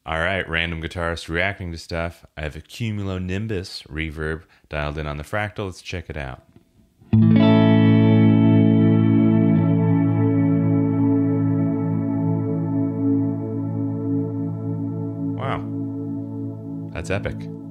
All right, random guitarist reacting to stuff. I have a cumulonimbus reverb dialed in on the fractal. Let's check it out. Wow, that's epic.